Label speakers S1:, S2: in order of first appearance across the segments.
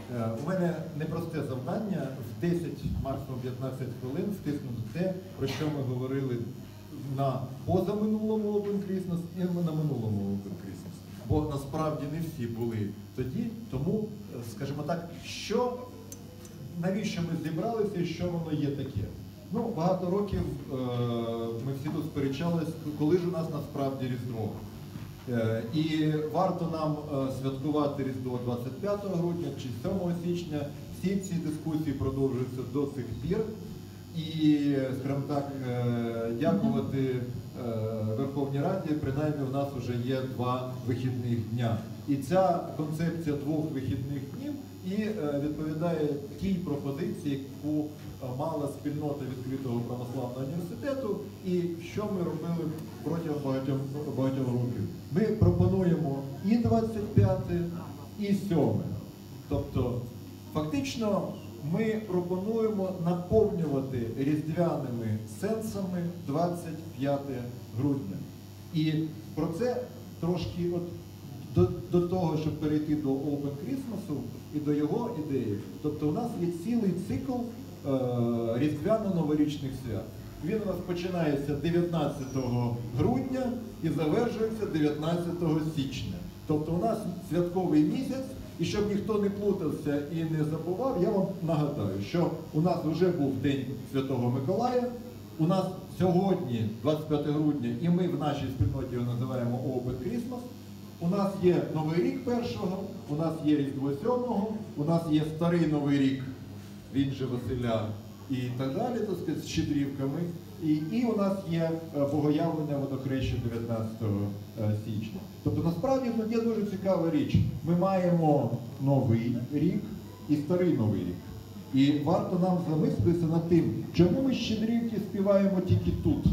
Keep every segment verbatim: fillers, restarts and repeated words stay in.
S1: У мене непросте завдання в десять, максимум п'ятнадцять хвилин втиснути те, про що ми говорили на позаминулому Open Christmas і на минулому Open Christmas. Бо насправді не всі були тоді, тому, скажімо так, що, навіщо ми зібралися і що воно є таке? Ну, багато років е, ми всі тут сперечались, коли ж у нас насправді Різдво. Е, і варто нам е, святкувати Різдво двадцять п'ятого грудня чи сьомого січня. Всі ці дискусії продовжуються до цих пір. І, скажімо так, е, дякувати е, Верховній Раді, принаймні у нас вже є два вихідних дня. І ця концепція двох вихідних днів і е, відповідає тій пропозиції, яку мала спільнота відкритого православного університету, і що ми робили протягом багатьох, багатьох років. Ми пропонуємо і двадцять п'яте, і сьоме. Тобто, фактично, ми пропонуємо наповнювати різдвяними сенсами двадцять п'яте грудня. І про це трошки от до, до того, щоб перейти до Open Christmas і до його ідеї. Тобто у нас є цілий цикл е, різдвяно-новорічних свят. Він у нас починається дев'ятнадцятого грудня і завершується дев'ятнадцятого січня. Тобто у нас святковий місяць, і щоб ніхто не плутався і не забував, я вам нагадаю, що у нас вже був День Святого Миколая, у нас сьогодні, двадцять п'яте грудня, і ми в нашій спільноті його називаємо Open Christmas. У нас є Новий рік першого, у нас є Різдво сьомого, у нас є Старий Новий рік, він же Василя, і так далі, так сказати, з щедрівками. І, і у нас є Богоявлення Водохреща дев'ятнадцятого січня. Тобто, насправді, тут є дуже цікава річ. Ми маємо Новий рік і Старий Новий рік. І варто нам замислитися над тим, чому ми щедрівки співаємо тільки тут.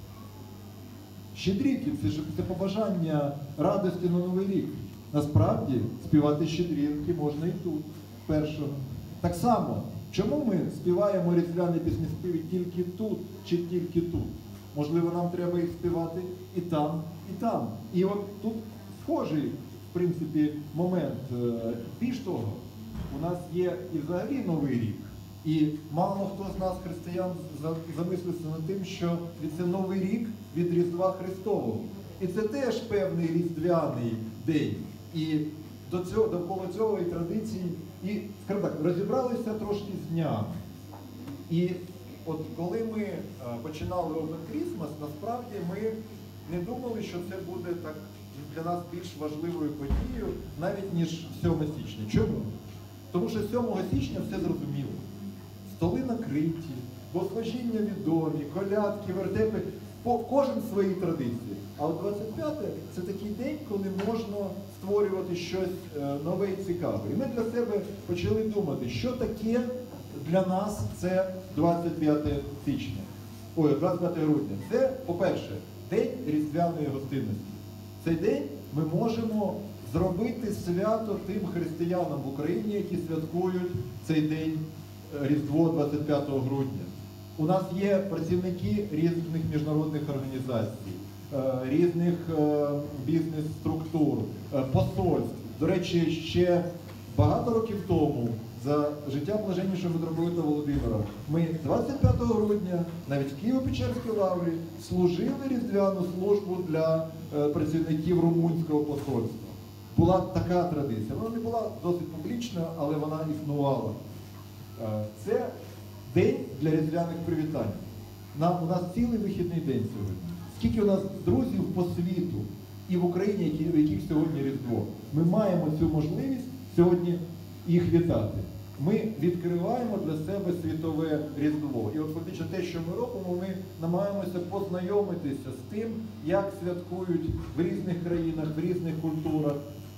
S1: Щедрівки – це ж це побажання радості на Новий рік. Насправді, співати щедрівки можна і тут, першого. Так само, чому ми співаємо різдвяні пісні співи тільки тут чи тільки тут? Можливо, нам треба їх співати і там, і там. І от тут схожий, в принципі, момент. Більш того, у нас є і взагалі Новий рік. І мало хто з нас, християн, замислився над тим, що це Новий рік від Різдва Христового. І це теж певний різдвяний день. І до цього, довкола цього і традиції, і, скажімо так, розібралися трошки з днями. І от коли ми починали Open Christmas, насправді ми не думали, що це буде так для нас більш важливою подією, навіть ніж сьоме січня. Чому? Тому що сьомого січня все зрозуміло. Столи накриті, богослужіння відомі, колядки, вертепи, кожен в своїй традиції. А от двадцять п'яте – це такий день, коли можна створювати щось нове і цікаве. І ми для себе почали думати, що таке для нас це двадцять п'яте січня. Ой, двадцять п'яте грудня. Це, по-перше, день різдвяної гостинності. Цей день ми можемо зробити свято тим християнам в Україні, які святкують цей день Різдво двадцять п'ятого грудня. У нас є працівники різних міжнародних організацій, різних бізнес-структур, посольств. До речі, ще багато років тому, за життя блаженнішого митрополита Володимира, ми двадцять п'ятого грудня навіть в Києво-Печерській лаврі служили різдвяну службу для працівників румунського посольства. Була така традиція. Вона не була досить публічна, але вона існувала. Це день для різдвяних привітань. Нам, у нас цілий вихідний день сьогодні. Скільки у нас друзів по світу і в Україні, які, в яких сьогодні Різдво. Ми маємо цю можливість сьогодні їх вітати. Ми відкриваємо для себе світове Різдво. І от фактично те, що ми робимо, ми намагаємося познайомитися з тим, як святкують в різних країнах, в різних культурах.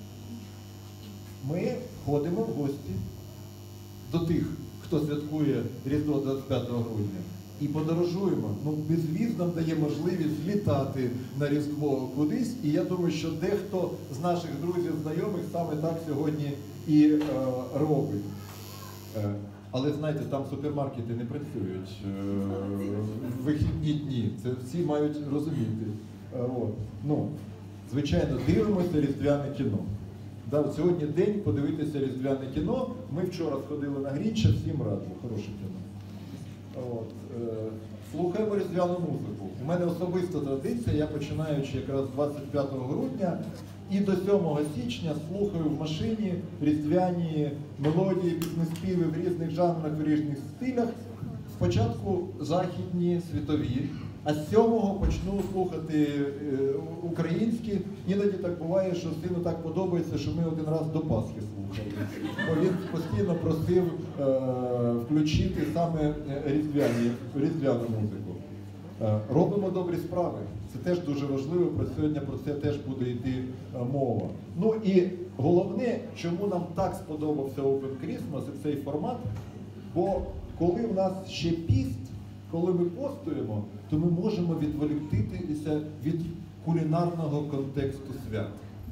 S1: Ми ходимо в гості до тих, хто святкує Різдво двадцять п'ятого грудня. І подорожуємо. Ну, безвіз нам дає можливість злітати на Різдво кудись. І я думаю, що дехто з наших друзів, знайомих саме так сьогодні і е, робить. Е, але, знаєте, там супермаркети не працюють е, в вихідні дні. Це всі мають розуміти. Е, от. Ну, звичайно, дивимося різдвяне кіно. Да, от сьогодні день подивитися різдвяне кіно. Ми вчора сходили на Грінча, всім раджу, хороше кіно. От, е, слухаємо різдвяну музику. У мене особиста традиція, я починаючи якраз двадцять п'ятого грудня і до сьомого січня слухаю в машині різдвяні мелодії, піснеспіви в різних жанрах, в різних стилях. Спочатку західні, світові, а з сьомого почну слухати е, українські. Іноді так буває, що сину так подобається, що ми один раз до Пасхи слухали. Бо він постійно просив е, включити саме різдвяні, різдвяну музику. Е, робимо добрі справи. Це теж дуже важливо, про сьогодні про це теж буде йти е, мова. Ну і головне, чому нам так сподобався Open Christmas і цей формат, бо коли в нас ще піст, коли ми постуємо, то ми можемо відволіктитися від кулінарного контексту свят.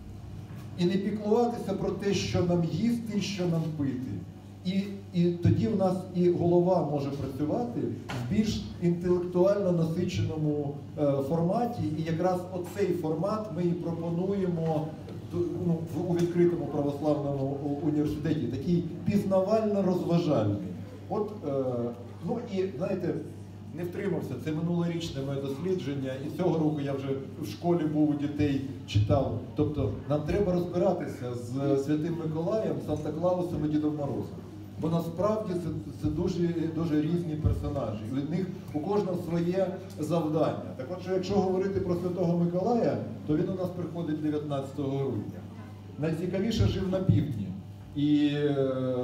S1: І не піклуватися про те, що нам їсти і що нам пити. І, і тоді в нас і голова може працювати в більш інтелектуально насиченому е, форматі. І якраз оцей формат ми і пропонуємо ну, у відкритому православному університеті, такий пізнавально-розважальний. От, е, ну і, знаєте, не втримався, це минулорічне моє дослідження, і цього року я вже в школі був у дітей, читав. Тобто нам треба розбиратися з Святим Миколаєм, Санта-Клаусом і Дідом Морозом. Бо насправді це, це дуже, дуже різні персонажі. І від них у кожного своє завдання. Так от, що якщо говорити про Святого Миколая, то він у нас приходить дев'ятнадцятого грудня. Найцікавіше жив на півдні. І е,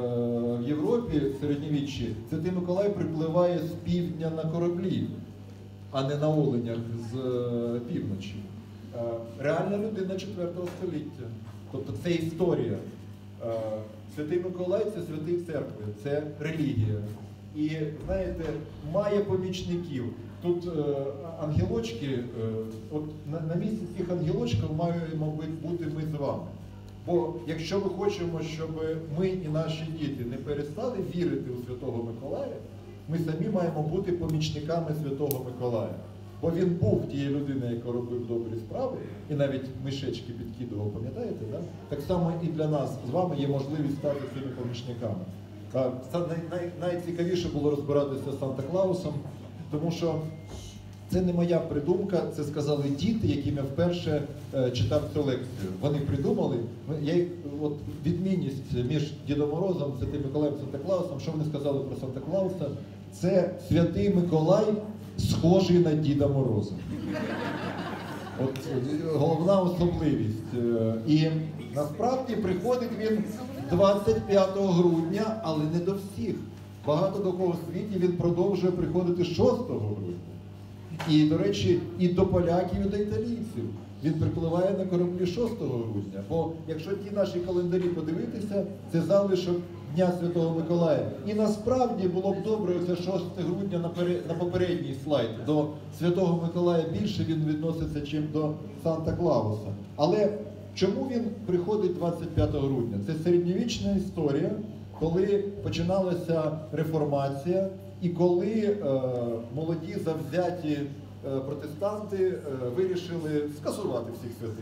S1: в Європі, в середньовіччі, Святий Миколай припливає з півдня на кораблі, а не на оленях з е, півночі. Е, реальна людина четвертого століття. Тобто це історія. Е, Святий Миколай – це святий церкви, це релігія. І, знаєте, має помічників. Тут е, ангелочки, е, от на, на місці цих ангелочків маємо бути ми з вами. Бо якщо ми хочемо, щоб ми і наші діти не перестали вірити у Святого Миколая, ми самі маємо бути помічниками Святого Миколая. Бо він був тією людиною, яка робив добрі справи, і навіть мишечки підкидував, пам'ятаєте, да? Так само і для нас з вами є можливість стати цими помічниками. Най, най, найцікавіше було розбиратися з Санта-Клаусом, тому що це не моя придумка, це сказали діти, яким я вперше е, читав цю лекцію. Вони придумали, я, от, відмінність між Дідом Морозом, Святим Миколаєм і Санта-Клаусом, що вони сказали про Санта-Клауса? Це Святий Миколай, схожий на Діда Мороза. От головна особливість. І насправді приходить він двадцять п'ятого грудня, але не до всіх. Багато до кого в світі він продовжує приходити шостого грудня. І, до речі, і до поляків, і до італійців. Він припливає на кораблі шостого грудня. Бо якщо ті наші календарі подивитися, це залишок Дня Святого Миколая. І насправді було б добре оце шосте грудня на, пере... на попередній слайд. До Святого Миколая більше він відноситься, чим до Санта-Клауса. Але чому він приходить двадцять п'ятого грудня? Це середньовічна історія, коли починалася реформація, і коли е, молоді завзяті е, протестанти е, вирішили скасувати всіх святих.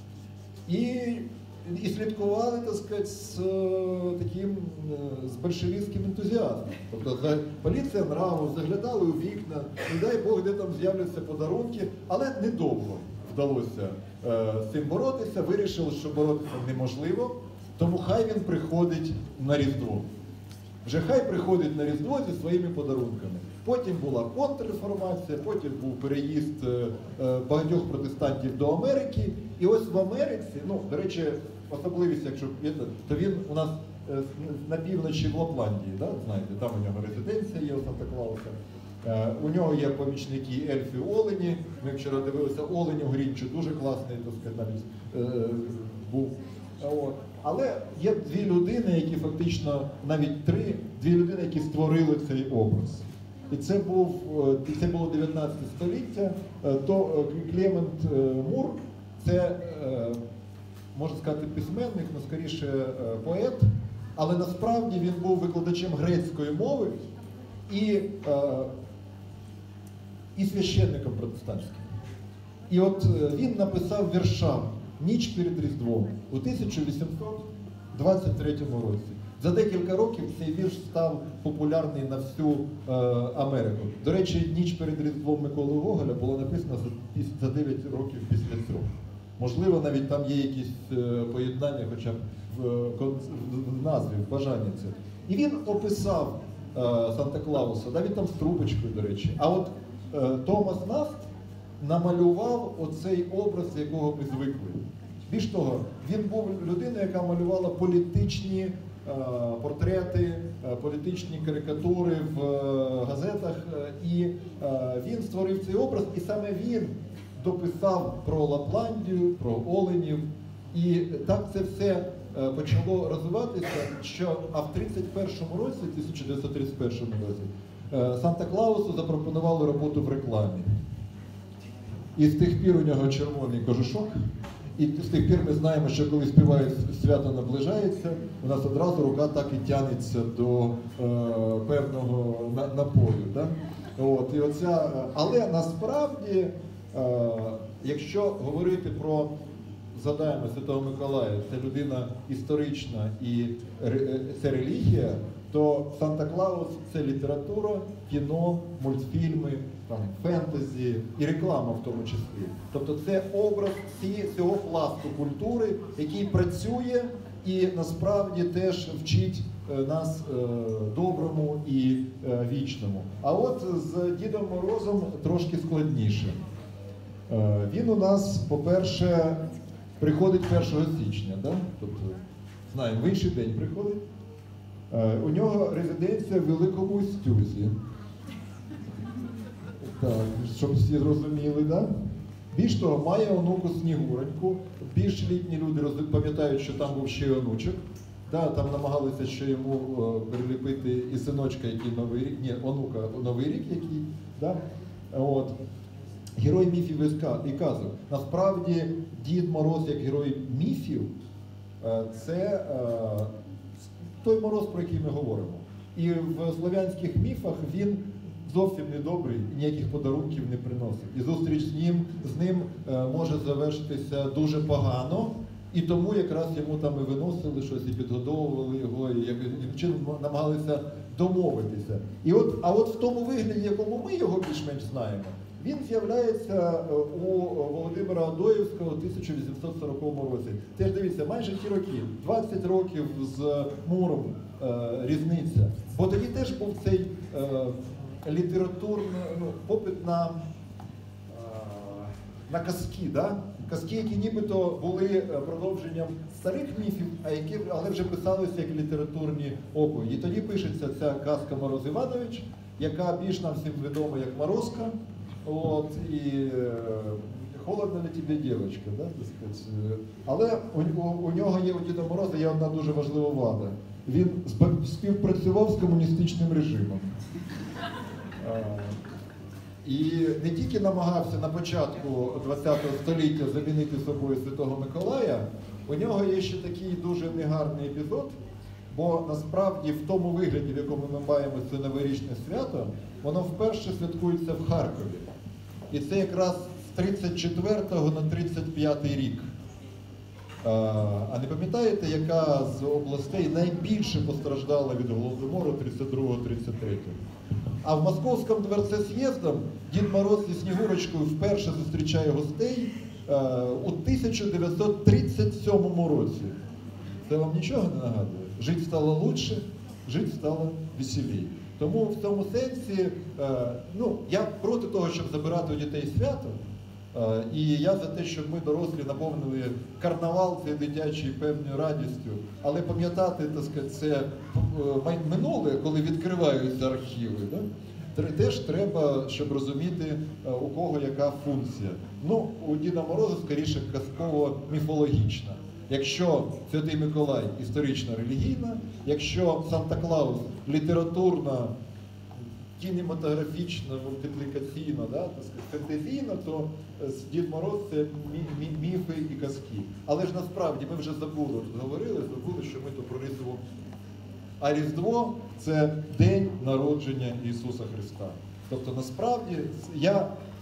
S1: І, і слідкували, так сказати, з е, таким е, з большевістським ентузіазмом. Тобто за, поліція нраву, заглядали у вікна, не дай Бог, де там з'являться подарунки, але недовго вдалося е, з цим боротися, вирішили, що боротися неможливо, тому хай він приходить на Різдво. Вже хай приходить на Різдво зі своїми подарунками. Потім була контрреформація, потім був переїзд е, багатьох протестантів до Америки. І ось в Америці, ну, до речі, особливість, якщо то він у нас е, на півночі в Лапландії, да, знаєте, там у нього резиденція є у Санта-Клауса. Е, у нього є помічники ельфи Олені. Ми вчора дивилися Олені у Грінчу, дуже класний, так сказати, навіть е, був. От. Але є дві людини, які фактично, навіть три, дві людини, які створили цей образ. І це, був, це було дев'ятнадцяте століття, то Клемент Мур, це, можна сказати, письменник, але скоріше поет, але насправді він був викладачем грецької мови і, і священником протестантським. І от він написав віршам «Ніч перед Різдвом» у тисяча вісімсот двадцять третьому році. За декілька років цей вірш став популярний на всю е, Америку. До речі, «Ніч перед Різдвом» Миколи Гоголя було написано за, за дев'ять років після цього. Можливо, навіть там є якісь е, поєднання, хоча б в, в, в назві, в бажанні це. І він описав е, Санта-Клауса, да, він там з трубочкою, до речі. А от е, Томас Нафт намалював оцей образ, з якого ми звикли. Більш того, він був людиною, яка малювала політичні е, портрети, е, політичні карикатури в е, газетах, е, і е, він створив цей образ, і саме він дописав про Лапландію, про оленів, і так це все е, почало розвиватися, що а в тридцять першому році, тисяча дев'ятсот тридцять першому році, е, Санта-Клаусу запропонували роботу в рекламі. І з тих пір у нього червоний кожушок. І з тих пір ми знаємо, що коли співають «Свято наближається», у нас одразу рука так і тягнеться до е, певного на, напою. Да? От, і оця, але насправді, е, якщо говорити про, згадаємо Святого Миколая, це людина історична і це релігія, то Санта-Клаус – це література, кіно, мультфільми, там, фентезі і реклама в тому числі. Тобто це образ цього пласту культури, який працює і насправді теж вчить нас доброму і вічному. А от з Дідом Морозом трошки складніше. Він у нас, по-перше, приходить першого січня, да? Тобто, знаємо, в інший день приходить. У нього резиденція в Великому Устюзі. Так, щоб всі зрозуміли, да? Більш того, має онуку Снігуреньку. Більш літні люди пам'ятають, що там був ще й онучок. Да, там намагалися ще йому о, приліпити і синочка, який Новий рік, ні, онука Новий рік який. Да? От. Герой міфів і казок. Насправді, Дід Мороз як герой міфів – це той Мороз, про який ми говоримо. І в слов'янських міфах він зовсім не добрий, ніяких подарунків не приносить. І зустріч з ним, з ним може завершитися дуже погано, і тому якраз йому там і виносили щось, і підгодовували його, і яким чином намагалися домовитися. І от, а от в тому вигляді, якому ми його більш-менш знаємо, він з'являється у Володимира Адоївського у тисяча вісімсот сороковому році. Теж дивіться, майже ті роки, двадцять років з Муром е, різниця. Бо тоді теж був цей е, літературний ну, попит на, е, на казки, да? Казки, які нібито були продовженням старих міфів, а які, але вже писалися як літературні оповіді. І тоді пишеться ця казка «Мороз Іванович», яка більш нам всім відома як «Морозка». От, і е, холодно ли тебе, дівчинка, да, так сказати. Але у, у, у нього є, у Діда Мороза є одна дуже важлива вада. Він співпрацював з комуністичним режимом. Е, і не тільки намагався на початку ХХ століття замінити собою Святого Миколая, у нього є ще такий дуже негарний епізод, бо насправді в тому вигляді, в якому ми маємо це новорічне свято, воно вперше святкується в Харкові. І це якраз з тридцять четвертого на тридцять п'ятий рік. А не пам'ятаєте, яка з областей найбільше постраждала від Голодомору тридцять другого - тридцять третього? А в Московському дворці з'їздом Дід Мороз зі Снігурочкою вперше зустрічає гостей у тисяча дев'ятсот тридцять сьомому році. Це вам нічого не нагадує? Жити стало лучше, жити стало веселіше. Тому в цьому сенсі, ну, я проти того, щоб забирати у дітей свято, і я за те, щоб ми, дорослі, наповнили карнавал цей дитячий певною радістю, але пам'ятати, так сказати, це минуле, коли відкриваються архіви, да? Теж треба, щоб розуміти, у кого яка функція. Ну, у Діда Мороза, скоріше, казково-міфологічна. Якщо Святий Миколай історично-релігійна, якщо Санта-Клаус літературна, кінематографічна, мультиплікаційна, да, фентезійна, то Дід Мороз – це мі мі міфи і казки. Але ж насправді ми вже забули, говорили, забули, що ми то про Різдво. А Різдво – це день народження Ісуса Христа. Тобто насправді я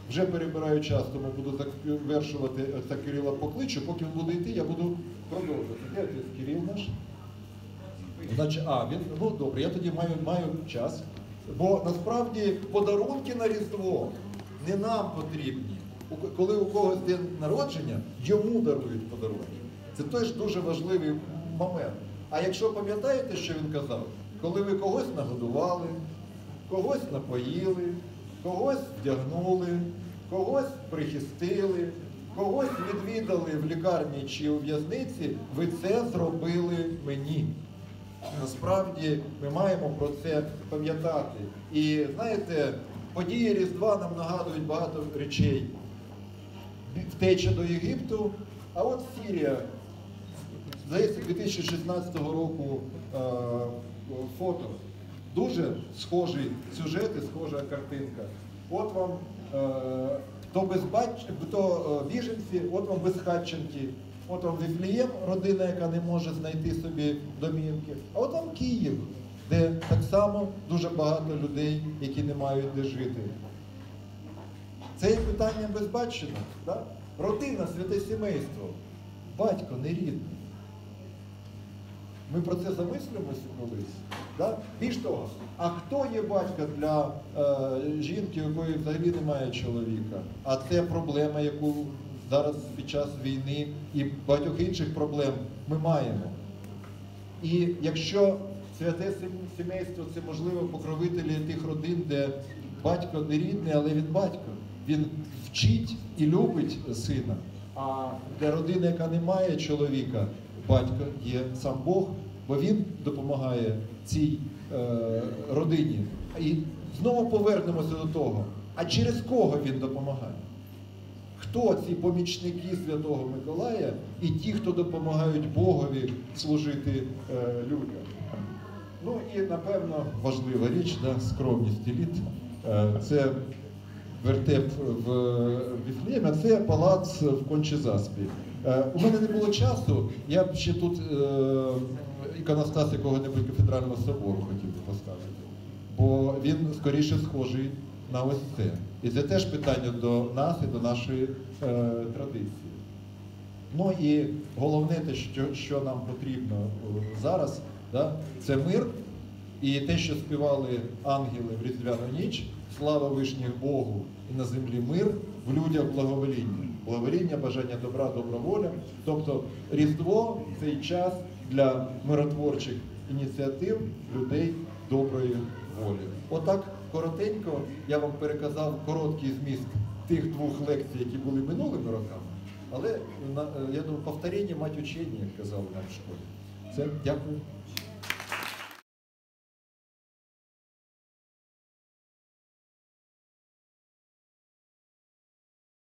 S1: вже перебираю час, тому буду завершувати це Кирила покличу. Поки він буде йти, я буду продовжувати. Де отець Кирил наш? Значить, а, він, ну добре, я тоді маю, маю час. Бо насправді подарунки на Різдво не нам потрібні. Коли у когось день народження, йому дарують подарунки. Це теж дуже важливий момент. А якщо пам'ятаєте, що він казав? Коли ви когось нагодували, когось напоїли, когось вдягнули, когось прихистили, когось відвідали в лікарні чи у в'язниці, ви це зробили мені. Насправді ми маємо про це пам'ятати. І знаєте, події Різдва нам нагадують багато речей. Втеча до Єгипту, а от Сирія. Здається, дві тисячі шістнадцятого року е, фото. Дуже схожий сюжет і схожа картинка. От вам е, то, безбач... то е, біженці, от вам безхатченки. От вам Вифлеєм, родина, яка не може знайти собі домівки. А от вам Київ, де так само дуже багато людей, які не мають де жити. Це є питання безбатчених. Да? Родина, святе сімейство. Батько не рідний. Ми про це замислимося колись. Да? Більш того, а хто є батько для е, жінки, у якої взагалі немає чоловіка? А це проблема, яку зараз під час війни і багатьох інших проблем ми маємо. І якщо святе сімейство – це, можливо, покровителі тих родин, де батько не рідний, але він батько. Він вчить і любить сина. А для родини, яка не має чоловіка, батько є сам Бог, бо він допомагає цій е, родині. І знову повернемося до того, а через кого він допомагає? Хто ці помічники Святого Миколая і ті, хто допомагають Богові служити е, людям? Ну і, напевно, важлива річ, да, скромність еліт. Е, це вертеп в Віфлеємі, а це палац в Кончезаспі. Е, у мене не було часу, я б ще тут е, іконостас якого-небудь кафедрального собору хотів би поставити. Бо він скоріше схожий на ось це. І це теж питання до нас і до нашої е, традиції. Ну і головне те, що, що нам потрібно зараз, да, це мир. І те, що співали ангели в Різдвяну ніч, слава вишніх Богу і на землі мир, в людях благовоління. Благовоління, бажання добра, добра воля. Тобто Різдво – цей час для миротворчих ініціатив людей доброї волі. Отак коротенько я вам переказав короткий зміст тих двох лекцій, які були минулими роками. Але, я думаю, повторення мать учення, як казали нам в школі. Все, дякую.